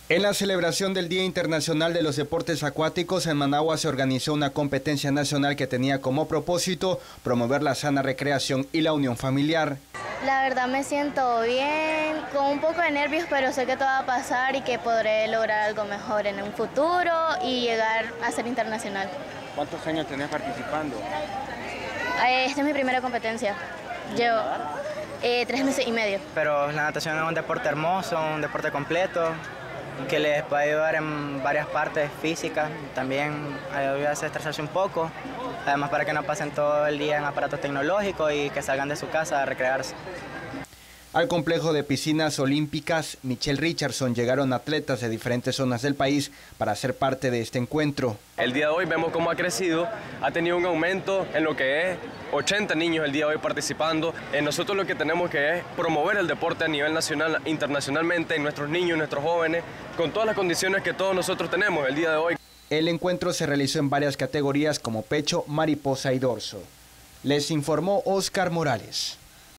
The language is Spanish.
En la celebración del Día Internacional de los Deportes Acuáticos, en Managua se organizó una competencia nacional que tenía como propósito promover la sana recreación y la unión familiar. La verdad me siento bien, con un poco de nervios, pero sé que todo va a pasar y que podré lograr algo mejor en un futuro y llegar a ser internacional. ¿Cuántos años tenés participando? Esta es mi primera competencia. Llevo 3 meses y medio. Pero la natación es un deporte hermoso, un deporte completo, que les puede ayudar en varias partes físicas, también ayuda a estresarse un poco, además para que no pasen todo el día en aparatos tecnológicos y que salgan de su casa a recrearse. Al complejo de piscinas olímpicas Michelle Richardson llegaron atletas de diferentes zonas del país para ser parte de este encuentro. El día de hoy vemos cómo ha crecido, ha tenido un aumento en lo que es 80 niños el día de hoy participando. Nosotros lo que tenemos que es promover el deporte a nivel nacional, internacionalmente, en nuestros niños, nuestros jóvenes, con todas las condiciones que todos nosotros tenemos el día de hoy. El encuentro se realizó en varias categorías como pecho, mariposa y dorso. Les informó Oscar Morales.